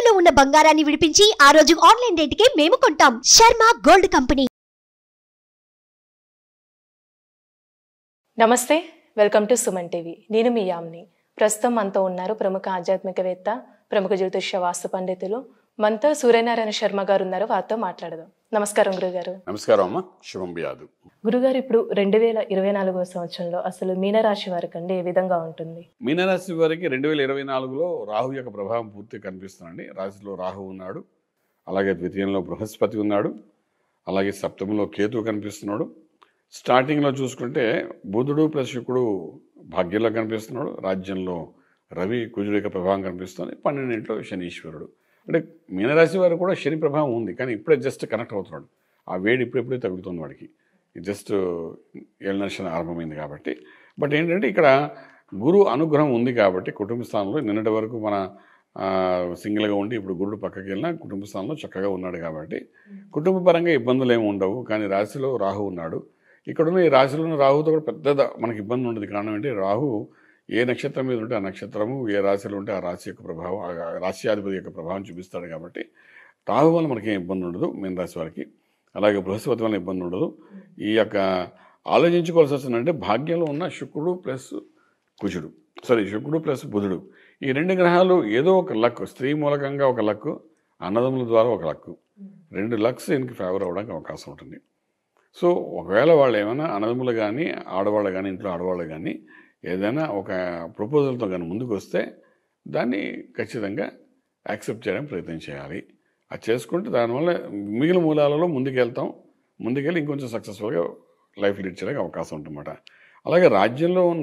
తాకట్టులో ఉన్న బంగారాన్ని విడిపించి ఆ రోజు ఆన్లైన్ రేటుకే మేము కొంటాం. Sharma gold company. నమస్తే, వెల్కమ్ టు సుమన్ టీవీ. నేను మీ యామ్ని. ప్రస్తుతం మనతో ఉన్నారు ప్రముఖ ఆధ్యాత్మికవేత్త, ప్రముఖ జ్యోతిష్య వాస్తు పండితులు మనతో సూర్యనారాయణ శర్మ గారు ఉన్నారు. వారితో మాట్లాడదాం. నమస్కారం గురుగారు. నమస్కారం అమ్మ. శుభం బియాదు. గురుగారు, ఇప్పుడు 2024 సంవత్సరంలో అసలు మీనరాశి వారికి అండి ఏ విధంగా ఉంటుంది? మీనరాశి వారికి 2024లో రాహు యొక్క ప్రభావం పూర్తిగా కనిపిస్తుందండి. రాశిలో రాహు ఉన్నాడు, అలాగే ద్వితీయంలో బృహస్పతి ఉన్నాడు, అలాగే సప్తమంలో కేతు కనిపిస్తున్నాడు. స్టార్టింగ్లో చూసుకుంటే బుధుడు ప్లస్ శుక్రుడు భాగ్యంలో కనిపిస్తున్నాడు, రాజ్యంలో రవి కుజుడు యొక్క ప్రభావం కనిపిస్తుంది, 12 శనీశ్వరుడు. అంటే మీనరాశి వారు కూడా శని ప్రభావం ఉంది, కానీ ఇప్పుడే జస్ట్ కనెక్ట్ అవుతున్నాడు. ఆ వేడి ఇప్పుడే తగ్గుతుంది వాడికి, జస్ట్ ఏళ్ళనర్షణ ఆరంభమైంది కాబట్టి. బట్ ఏంటంటే ఇక్కడ గురు అనుగ్రహం ఉంది కాబట్టి కుటుంబ స్థానంలో నిన్నటి వరకు మన సింగిల్గా ఉండి ఇప్పుడు గురుడు పక్కకి వెళ్ళినా కుటుంబ స్థానంలో చక్కగా ఉన్నాడు కాబట్టి కుటుంబ పరంగా ఇబ్బందులు ఏమి ఉండవు. కానీ రాశిలో రాహు ఉన్నాడు. ఇక్కడున్న ఈ రాశిలో ఉన్న రాహుతో కూడా పెద్ద మనకి ఇబ్బంది ఉండదు. కారణం ఏంటి, రాహు ఏ నక్షత్రం మీద ఉంటే ఆ నక్షత్రము, ఏ రాశిలో ఉంటే ఆ రాశి యొక్క ప్రభావం, ఆ రాశ్యాధిపతి యొక్క ప్రభావం చూపిస్తాడు కాబట్టి రాహు వల్ల మనకి ఏం ఇబ్బంది ఉండదు మీన రాశి వారికి. అలాగే బృహస్పతి వల్ల ఇబ్బంది ఉండదు. ఈ యొక్క ఆలోచించుకోవాల్సి వస్తుందంటే భాగ్యంలో ఉన్న శుక్రుడు ప్లస్ కుజుడు, శుక్రుడు ప్లస్ బుధుడు, ఈ 2 గ్రహాలు ఏదో ఒక లక్, స్త్రీ మూలకంగా ఒక లక్, అన్నదమ్ముల ద్వారా ఒక లక్, 2 లక్స్ దీనికి ఫేవర్ అవ్వడానికి అవకాశం ఉంటుంది. సో ఒకవేళ వాళ్ళు ఏమైనా అన్నదమ్ములు కానీ ఆడవాళ్ళు కానీ ఇంట్లో ఆడవాళ్ళు కానీ ఏదైనా ఒక ప్రపోజల్తో కానీ ముందుకు వస్తే దాన్ని ఖచ్చితంగా యాక్సెప్ట్ చేయడానికి ప్రయత్నం చేయాలి. అది చేసుకుంటే దానివల్ల మిగిలిన మూలాలలో ముందుకెళ్ళి ఇంకొంచెం సక్సెస్ఫుల్గా లైఫ్ లీడ్ చేయడానికి అవకాశం ఉంటుందన్నమాట. అలాగే రాజ్యంలో ఉన్న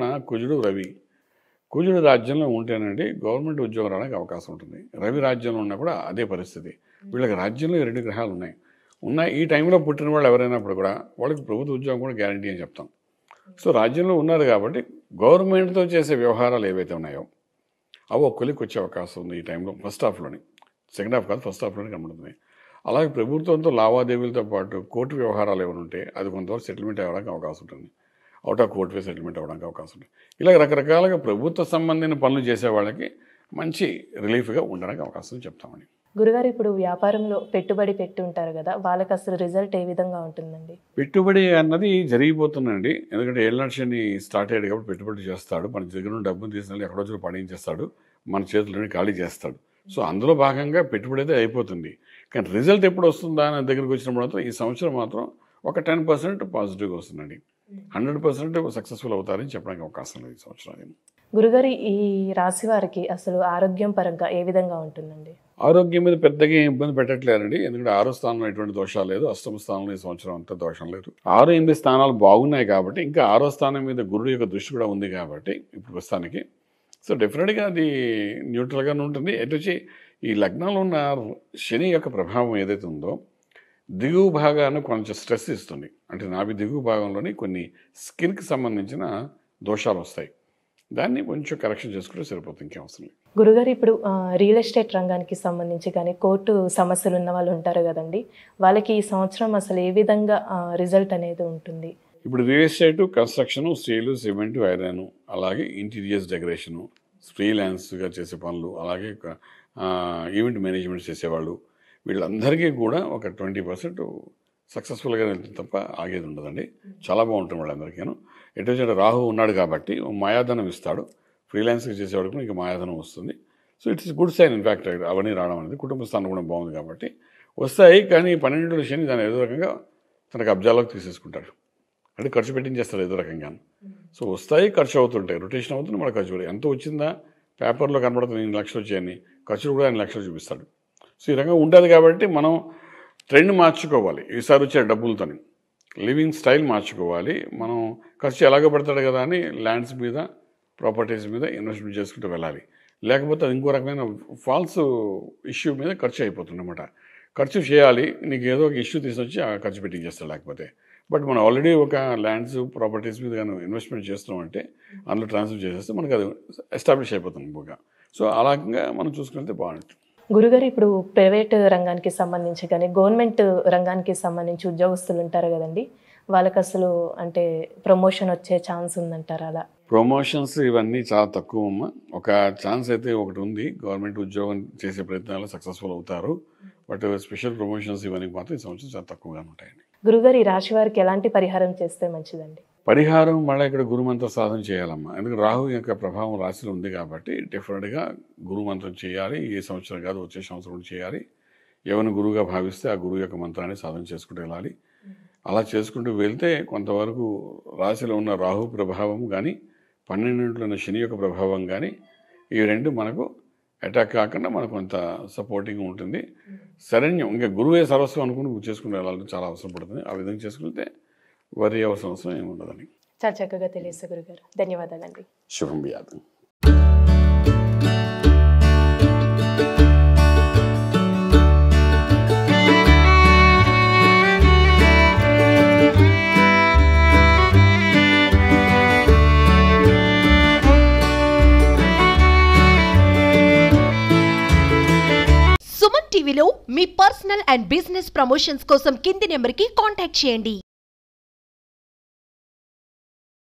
కుజుడు రాజ్యంలో ఉంటేనండి గవర్నమెంట్ ఉద్యోగం రావడానికి అవకాశం ఉంటుంది. రవి రాజ్యంలో ఉన్నా కూడా అదే పరిస్థితి. వీళ్ళకి రాజ్యంలో 2 గ్రహాలు ఉన్నాయి. ఈ టైంలో పుట్టిన వాళ్ళు ఎవరైనప్పుడు కూడా వాళ్ళకి ప్రభుత్వ ఉద్యోగం కూడా గ్యారంటీ అని చెప్తాం. సో రాజ్యంలో ఉన్నారు కాబట్టి గవర్నమెంట్తో చేసే వ్యవహారాలు ఏవైతే ఉన్నాయో అవి ఒక్కరికి వచ్చే అవకాశం ఉంది ఈ టైంలో. ఫస్ట్ హాఫ్లోని, సెకండ్ హాఫ్ కాదు, ఫస్ట్ హాఫ్లోనే కనబడుతుంది. అలాగే ప్రభుత్వంతో లావాదేవీలతో పాటు కోర్టు వ్యవహారాలు ఏమైనా ఉంటే అది కొంతవరకు సెటిల్మెంట్ అవ్వడానికి అవకాశం ఉంటుంది. Out of court way settlement అవ్వడానికి అవకాశం ఉంటుంది. ఇలా రకరకాలుగా ప్రభుత్వ సంబంధించిన పనులు చేసే వాళ్ళకి మంచి రిలీఫ్గా ఉండడానికి అవకాశం చెప్తామని. గురుగారు, ఇప్పుడు వ్యాపారంలో పెట్టుబడి పెట్టి ఉంటారు కదా, వాళ్ళకి అసలు రిజల్ట్ ఏ విధంగా ఉంటుందండి? పెట్టుబడి అన్నది జరిగిపోతుందండి. ఎందుకంటే ఏళ్ళనర్షని స్టార్ట్ అయ్యాడు కాబట్టి పెట్టుబడి చేస్తాడు. మన దగ్గర నుండి డబ్బును తీసుకెళ్ళి ఎక్కడో చోటు పడించేస్తాడు, మన చేతుల్లోనే ఖాళీ చేస్తాడు. సో అందులో భాగంగా పెట్టుబడి అయితే అయిపోతుంది. కానీ రిజల్ట్ ఎప్పుడు వస్తుందా అని దగ్గరికి వచ్చినప్పుడు మాత్రం ఈ సంవత్సరం మాత్రం ఒక 10% పాజిటివ్గా వస్తుందండి. 100% సక్సెస్ఫుల్ అవుతారని చెప్పడానికి అవకాశం లేదు ఈ సంవత్సరాన్ని. గురుగారు, ఈ రాశి వారికి అసలు ఆరోగ్యం పరంగా ఏ విధంగా ఉంటుందండి? ఆరోగ్యం మీద పెద్దగా ఇబ్బంది పెట్టట్లేదండి. ఎందుకంటే 6వ స్థానంలో ఎటువంటి దోషాలు లేదు, 8వ స్థానంలో ఈ సంవత్సరం అంతా దోషం లేదు. 6, 8 స్థానాలు బాగున్నాయి కాబట్టి ఇంకా 6వ స్థానం మీద గురుడు యొక్క దృష్టి కూడా ఉంది కాబట్టి ఇప్పుడు ప్రస్తుతానికి సో డెఫినెట్గా అది న్యూట్రల్గానే ఉంటుంది. వచ్చి ఈ లగ్నంలో ఉన్న శని యొక్క ప్రభావం ఏదైతే ఉందో దిగువ భాగాన్ని కొంచెం స్ట్రెస్ ఇస్తుంది. అంటే నాభి దిగువ భాగంలోని కొన్ని స్కిన్కి సంబంధించిన దోషాలు వస్తాయి. దాన్ని కొంచెం కరెక్షన్ చేసుకుంటే సరిపోతుంది, ఇంకేం అవసరం లేదు. గురుగారు, ఇప్పుడు రియల్ ఎస్టేట్ రంగానికి సంబంధించి కానీ కోర్టు సమస్యలు ఉన్న వాళ్ళు ఉంటారు కదండి, వాళ్ళకి ఈ సంవత్సరం అసలు ఏ విధంగా రిజల్ట్ అనేది ఉంటుంది? ఇప్పుడు real estate, construction, steel, cement, iron, అలాగే ఇంటీరియర్స్ డెకరేషను, ఫ్రీలాన్స్గా చేసే పనులు, అలాగే ఈవెంట్ మేనేజ్మెంట్ చేసేవాళ్ళు, వీళ్ళందరికీ కూడా ఒక 20% సక్సెస్ఫుల్గా వెళ్తుంది తప్ప ఆగేది ఉండదండి. చాలా బాగుంటుంది వాళ్ళందరికీను. ఎటు రాహు ఉన్నాడు కాబట్టి మాయాధనం ఇస్తాడు. ఫ్రీలాన్స్గా చేసేవాడికి ఇంకా మాయాధనం వస్తుంది. So it's good sign. In fact అవన్నీ రావడం అనేది కుటుంబ స్థానం కూడా బాగుంది కాబట్టి వస్తాయి. కానీ 12 శని దాన్ని ఏదో రకంగా తనకు అబ్జాలోకి తీసేసుకుంటాడు, అంటే ఖర్చు పెట్టించేస్తాడు ఏదో రకంగా. సో వస్తాయి, ఖర్చు అవుతుంటాయి, రొటేషన్ అవుతుంది, మన ఖర్చు కూడా ఎంత వచ్చిందా పేపర్లో కనబడుతుంది 8 లక్షలు వచ్చాయని, ఖర్చులు కూడా 8 లక్షలు చూపిస్తాడు. సో ఈ రకంగా ఉంటుంది కాబట్టి మనం ట్రెండ్ మార్చుకోవాలి. ఈసారి వచ్చే డబ్బులతోని లివింగ్ స్టైల్ మార్చుకోవాలి. మనం ఖర్చు ఎలాగో పెడతాడు కదా అని ల్యాండ్స్ మీద, ప్రాపర్టీస్ మీద ఇన్వెస్ట్మెంట్ చేసుకుంటూ వెళ్ళాలి. లేకపోతే అది ఇంకో రకమైన ఫాల్స్ ఇష్యూ మీద ఖర్చు అయిపోతుంది అన్నమాట. ఖర్చు చేయాలి, నీకు ఏదో ఒక ఇష్యూ తీసుకొచ్చి ఆ ఖర్చు పెట్టించేస్తాడు లేకపోతే. బట్ మనం ఆల్రెడీ ఒక ల్యాండ్స్, ప్రాపర్టీస్ మీద కానీ ఇన్వెస్ట్మెంట్ చేస్తున్నాం అంటే అందులో ట్రాన్స్ఫర్ చేసేస్తే మనకు అది ఎస్టాబ్లిష్ అయిపోతుంది బాగా. సో అలాగా మనం చూసుకుంటే బాగుంటుంది. గురుగారు, ఇప్పుడు ప్రైవేట్ రంగానికి సంబంధించి కానీ గవర్నమెంట్ రంగానికి సంబంధించి ఉద్యోగస్తులు ఉంటారు కదండి, వాళ్ళకి అసలు అంటే ప్రమోషన్ వచ్చే ఛాన్స్ ఉందంటారా? అలా ప్రమోషన్స్ ఇవన్నీ చాలా తక్కువ అమ్మా. ఒక ఛాన్స్ అయితే ఒకటి ఉంది, గవర్నమెంట్ ఉద్యోగం చేసే ప్రయత్నాలు సక్సెస్ఫుల్ అవుతారు. బట్ స్పెషల్ ప్రమోషన్స్ ఇవన్నీ మాత్రం ఈ సంవత్సరం చాలా తక్కువగా ఉంటాయండి. గురుగారు, ఈ రాశి వారికి ఎలాంటి పరిహారం చేస్తే మంచిదండి? పరిహారం మళ్ళీ ఇక్కడ గురుమంత్ర సాధన చేయాలమ్మా. ఎందుకంటే రాహు యొక్క ప్రభావం రాశిలో ఉంది కాబట్టి డెఫినెట్గా గురుమంత్రం చేయాలి. ఈ సంవత్సరం కాదు, వచ్చే సంవత్సరం చేయాలి. ఎవరిని గురువుగా భావిస్తే ఆ గురువు యొక్క మంత్రాన్ని సాధన చేసుకుంటూ వెళ్ళాలి. అలా చేసుకుంటూ వెళ్తే కొంతవరకు రాశిలో ఉన్న రాహు ప్రభావం కానీ 12 ఉన్న శని యొక్క ప్రభావం కానీ ఈ రెండు మనకు అటాక్ కాకుండా మనకు కొంత సపోర్టింగ్ ఉంటుంది. శరణ్యం ఇంకా గురువే సర్వస్వం అనుకుని చేసుకుంటూ వెళ్ళాలని చాలా అవసరం పడుతుంది. ఆ విధంగా చేసుకుంటే వరి అవసరం ఏమి ఉండదని. చాలా చక్కగా తెలియదు గురుగారు. ధన్యవాదాలండి. శుభం బియాదం. సుమన్ టీవీలో మీ పర్సనల్ అండ్ బిజినెస్ ప్రమోషన్స్ కోసం కింది నెంబర్కి కాంటాక్ట్ చేయండి.